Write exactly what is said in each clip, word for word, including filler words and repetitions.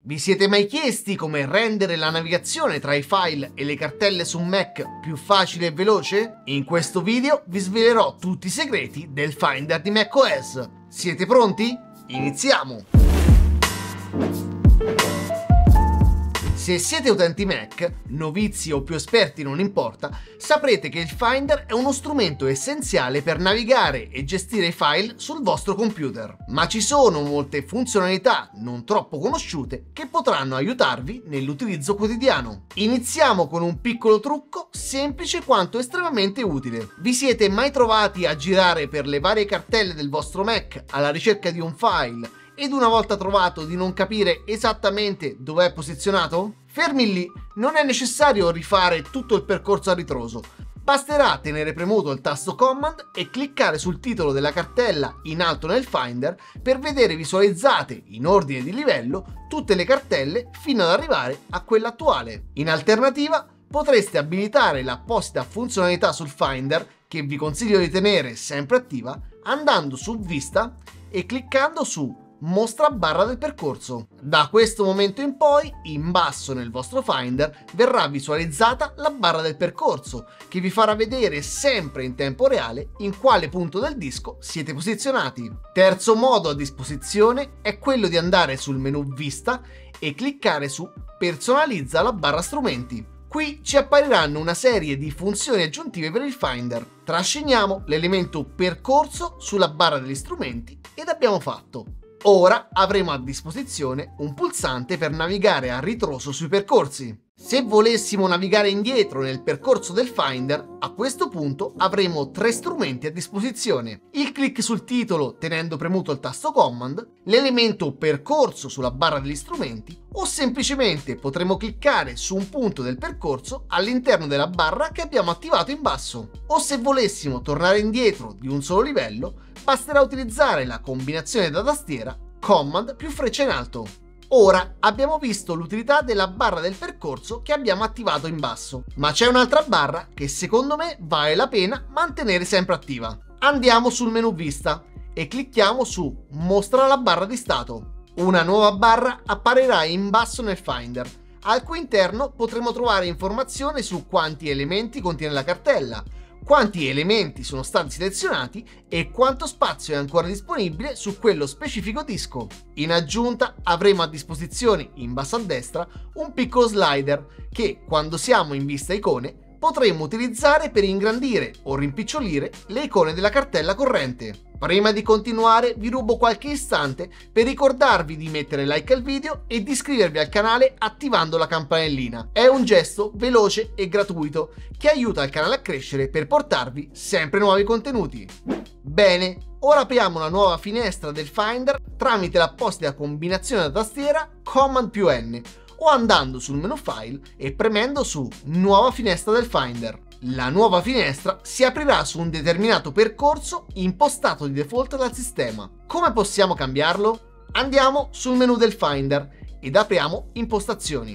Vi siete mai chiesti come rendere la navigazione tra i file e le cartelle su Mac più facile e veloce? In questo video vi svelerò tutti i segreti del Finder di macOS. Siete pronti? Iniziamo! Se siete utenti Mac, novizi o più esperti non importa, saprete che il Finder è uno strumento essenziale per navigare e gestire i file sul vostro computer. Ma ci sono molte funzionalità non troppo conosciute che potranno aiutarvi nell'utilizzo quotidiano. Iniziamo con un piccolo trucco semplice quanto estremamente utile. Vi siete mai trovati a girare per le varie cartelle del vostro Mac alla ricerca di un file ed una volta trovato di non capire esattamente dove è posizionato? Fermi lì, non è necessario rifare tutto il percorso a ritroso. Basterà tenere premuto il tasto Command e cliccare sul titolo della cartella in alto nel Finder per vedere visualizzate in ordine di livello tutte le cartelle fino ad arrivare a quella attuale. In alternativa, potreste abilitare l'apposita funzionalità sul Finder, che vi consiglio di tenere sempre attiva, andando su Vista e cliccando su Mostra barra del percorso. Da questo momento in poi, in basso nel vostro Finder, verrà visualizzata la barra del percorso, che vi farà vedere sempre in tempo reale in quale punto del disco siete posizionati. Terzo modo a disposizione è quello di andare sul menu Vista e cliccare su Personalizza la barra strumenti. Qui ci appariranno una serie di funzioni aggiuntive per il Finder. Trasciniamo l'elemento percorso sulla barra degli strumenti ed abbiamo fatto. Ora avremo a disposizione un pulsante per navigare a ritroso sui percorsi. Se volessimo navigare indietro nel percorso del Finder, a questo punto avremo tre strumenti a disposizione: il clic sul titolo tenendo premuto il tasto Command, l'elemento percorso sulla barra degli strumenti, o semplicemente potremo cliccare su un punto del percorso all'interno della barra che abbiamo attivato in basso. O se volessimo tornare indietro di un solo livello, basterà utilizzare la combinazione da tastiera Command più freccia in alto. Ora abbiamo visto l'utilità della barra del percorso che abbiamo attivato in basso, ma c'è un'altra barra che secondo me vale la pena mantenere sempre attiva. Andiamo sul menu Vista e clicchiamo su Mostra la barra di stato. Una nuova barra apparirà in basso nel Finder, al cui interno potremo trovare informazioni su quanti elementi contiene la cartella, quanti elementi sono stati selezionati e quanto spazio è ancora disponibile su quello specifico disco. In aggiunta avremo a disposizione in basso a destra un piccolo slider che, quando siamo in vista icone, potremo utilizzare per ingrandire o rimpicciolire le icone della cartella corrente. Prima di continuare vi rubo qualche istante per ricordarvi di mettere like al video e di iscrivervi al canale attivando la campanellina. È un gesto veloce e gratuito che aiuta il canale a crescere per portarvi sempre nuovi contenuti. Bene, ora apriamo una nuova finestra del Finder tramite l'apposita combinazione da tastiera Command più N o andando sul menu File e premendo su Nuova finestra del Finder. La nuova finestra si aprirà su un determinato percorso impostato di default dal sistema. Come possiamo cambiarlo? Andiamo sul menu del Finder ed apriamo Impostazioni.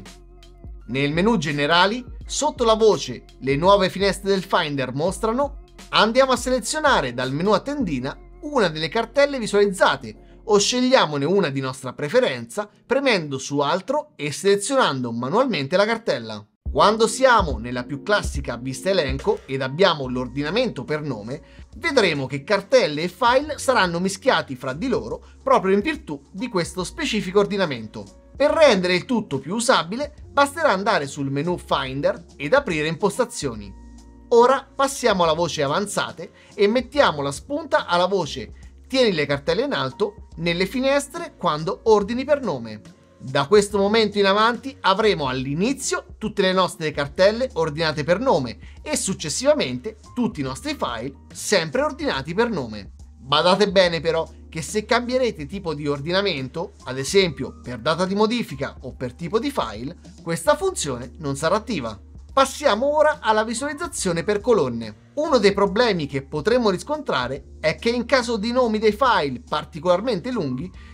Nel menu Generali, sotto la voce Le nuove finestre del Finder mostrano, andiamo a selezionare dal menu a tendina una delle cartelle visualizzate o scegliamone una di nostra preferenza premendo su Altro e selezionando manualmente la cartella. Quando siamo nella più classica vista elenco ed abbiamo l'ordinamento per nome, vedremo che cartelle e file saranno mischiati fra di loro proprio in virtù di questo specifico ordinamento. Per rendere il tutto più usabile, basterà andare sul menu Finder ed aprire Impostazioni. Ora passiamo alla voce Avanzate e mettiamo la spunta alla voce Tieni le cartelle in alto nelle finestre quando ordini per nome. Da questo momento in avanti avremo all'inizio tutte le nostre cartelle ordinate per nome e successivamente tutti i nostri file sempre ordinati per nome. Badate bene però che se cambierete tipo di ordinamento, ad esempio per data di modifica o per tipo di file, questa funzione non sarà attiva. Passiamo ora alla visualizzazione per colonne. Uno dei problemi che potremmo riscontrare è che in caso di nomi dei file particolarmente lunghi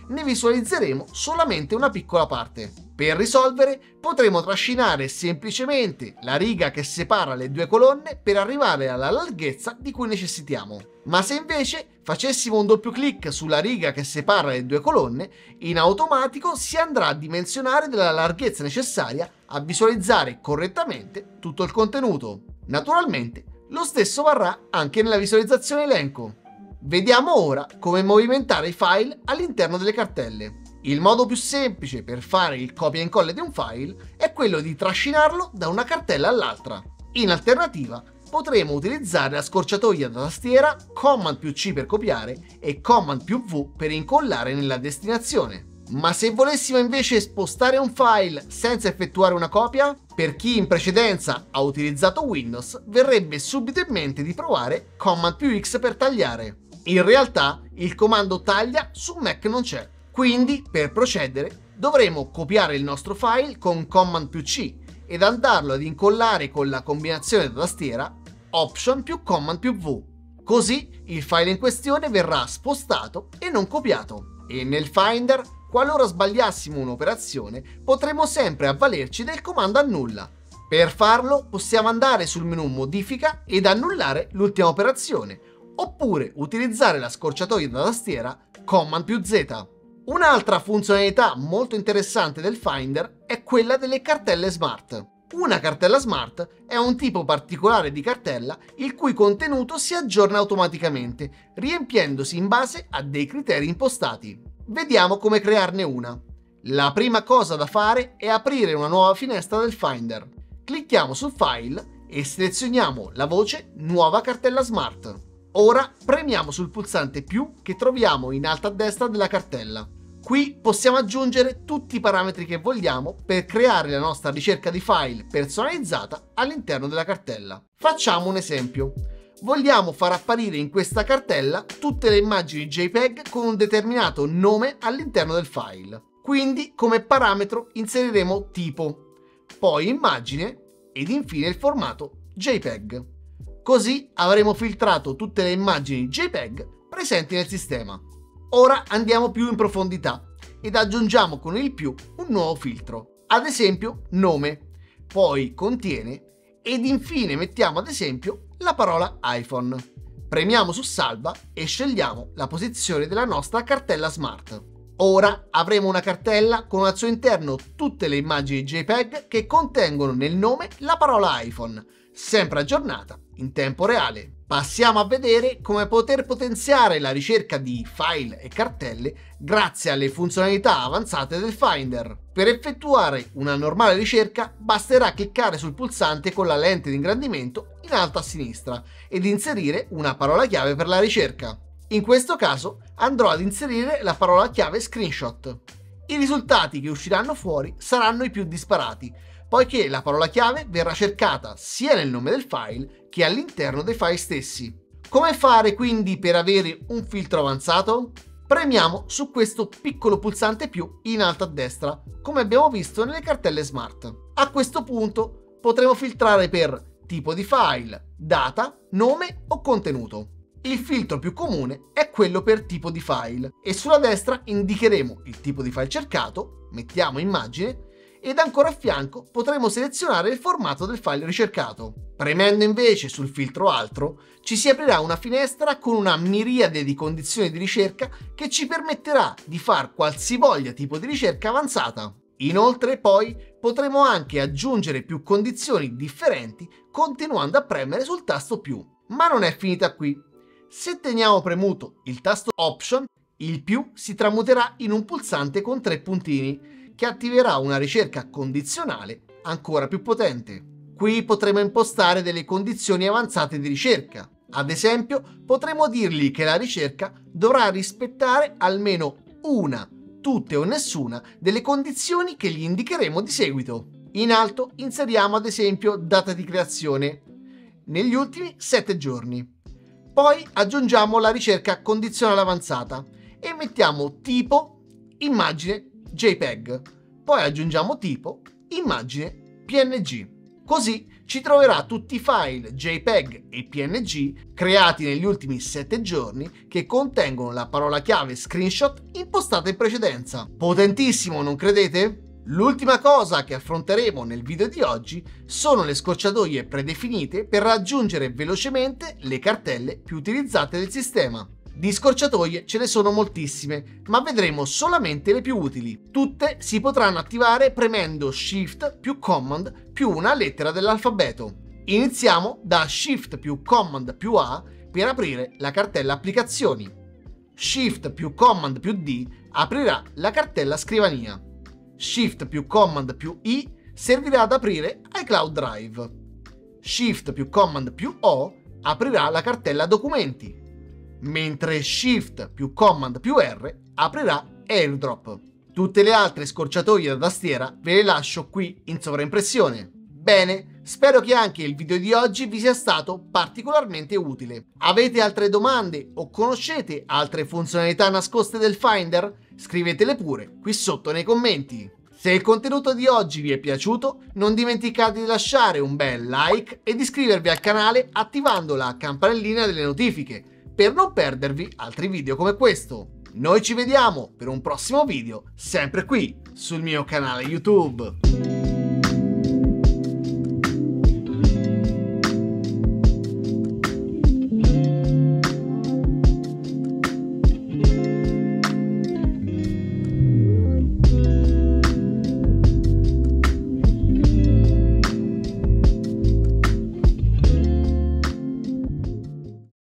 ne visualizzeremo solamente una piccola parte. Per risolvere potremo trascinare semplicemente la riga che separa le due colonne per arrivare alla larghezza di cui necessitiamo. Ma se invece facessimo un doppio clic sulla riga che separa le due colonne, in automatico si andrà a dimensionare della larghezza necessaria a visualizzare correttamente tutto il contenuto. Naturalmente, lo stesso varrà anche nella visualizzazione elenco. Vediamo ora come movimentare i file all'interno delle cartelle. Il modo più semplice per fare il copia e incolla di un file è quello di trascinarlo da una cartella all'altra. In alternativa, potremo utilizzare la scorciatoia da tastiera Command più C per copiare e Command più V per incollare nella destinazione. Ma se volessimo invece spostare un file senza effettuare una copia, per chi in precedenza ha utilizzato Windows, verrebbe subito in mente di provare Command più X per tagliare. In realtà il comando taglia su Mac non c'è, quindi per procedere dovremo copiare il nostro file con Command più C ed andarlo ad incollare con la combinazione da tastiera Option più Command più V. Così il file in questione verrà spostato e non copiato. E nel Finder, qualora sbagliassimo un'operazione, potremo sempre avvalerci del comando annulla. Per farlo possiamo andare sul menu Modifica ed annullare l'ultima operazione, oppure utilizzare la scorciatoia da tastiera Command più Z. Un'altra funzionalità molto interessante del Finder è quella delle cartelle smart. Una cartella smart è un tipo particolare di cartella il cui contenuto si aggiorna automaticamente, riempiendosi in base a dei criteri impostati. Vediamo come crearne una. La prima cosa da fare è aprire una nuova finestra del Finder. Clicchiamo sul file e selezioniamo la voce Nuova cartella smart. Ora premiamo sul pulsante più che troviamo in alto a destra della cartella. Qui possiamo aggiungere tutti i parametri che vogliamo per creare la nostra ricerca di file personalizzata all'interno della cartella. Facciamo un esempio. Vogliamo far apparire in questa cartella tutte le immagini JPEG con un determinato nome all'interno del file. Quindi come parametro inseriremo tipo, poi immagine ed infine il formato JPEG. Così avremo filtrato tutte le immagini JPEG presenti nel sistema. Ora andiamo più in profondità ed aggiungiamo con il più un nuovo filtro, ad esempio nome, poi contiene ed infine mettiamo ad esempio la parola iPhone. Premiamo su salva e scegliamo la posizione della nostra cartella smart. Ora avremo una cartella con al suo interno tutte le immagini JPEG che contengono nel nome la parola iPhone, sempre aggiornata in tempo reale. Passiamo a vedere come poter potenziare la ricerca di file e cartelle grazie alle funzionalità avanzate del Finder. Per effettuare una normale ricerca basterà cliccare sul pulsante con la lente di ingrandimento in alto a sinistra ed inserire una parola chiave per la ricerca. In questo caso andrò ad inserire la parola chiave screenshot. I risultati che usciranno fuori saranno i più disparati, poiché la parola chiave verrà cercata sia nel nome del file che all'interno dei file stessi. Come fare quindi per avere un filtro avanzato? Premiamo su questo piccolo pulsante più in alto a destra, come abbiamo visto nelle cartelle smart. A questo punto potremo filtrare per tipo di file, data, nome o contenuto. Il filtro più comune è quello per tipo di file e sulla destra indicheremo il tipo di file cercato, mettiamo immagine, ed ancora a fianco potremo selezionare il formato del file ricercato. Premendo invece sul filtro altro ci si aprirà una finestra con una miriade di condizioni di ricerca che ci permetterà di fare qualsivoglia tipo di ricerca avanzata. Inoltre poi potremo anche aggiungere più condizioni differenti continuando a premere sul tasto più. Ma non è finita qui. Se teniamo premuto il tasto Option, il più si tramuterà in un pulsante con tre puntini che attiverà una ricerca condizionale ancora più potente. Qui potremo impostare delle condizioni avanzate di ricerca. Ad esempio, potremo dirgli che la ricerca dovrà rispettare almeno una, tutte o nessuna delle condizioni che gli indicheremo di seguito. In alto inseriamo ad esempio data di creazione, negli ultimi sette giorni. Poi aggiungiamo la ricerca condizionale avanzata e mettiamo tipo, immagine, JPEG. Poi aggiungiamo tipo, immagine, P N G. Così ci troverà tutti i file JPEG e P N G creati negli ultimi sette giorni che contengono la parola chiave screenshot impostata in precedenza. Potentissimo, non credete? L'ultima cosa che affronteremo nel video di oggi sono le scorciatoie predefinite per raggiungere velocemente le cartelle più utilizzate del sistema. Di scorciatoie ce ne sono moltissime, ma vedremo solamente le più utili. Tutte si potranno attivare premendo Shift più Command più una lettera dell'alfabeto. Iniziamo da Shift più Command più A per aprire la cartella Applicazioni. Shift più Command più D aprirà la cartella Scrivania. Shift più Command più I servirà ad aprire iCloud Drive. Shift più Command più O aprirà la cartella Documenti, mentre Shift più Command più R aprirà AirDrop. Tutte le altre scorciatoie da tastiera ve le lascio qui in sovraimpressione. Bene, spero che anche il video di oggi vi sia stato particolarmente utile. Avete altre domande o conoscete altre funzionalità nascoste del Finder? Scrivetele pure qui sotto nei commenti. Se il contenuto di oggi vi è piaciuto, non dimenticate di lasciare un bel like e di iscrivervi al canale attivando la campanellina delle notifiche per non perdervi altri video come questo. Noi ci vediamo per un prossimo video, sempre qui sul mio canale YouTube.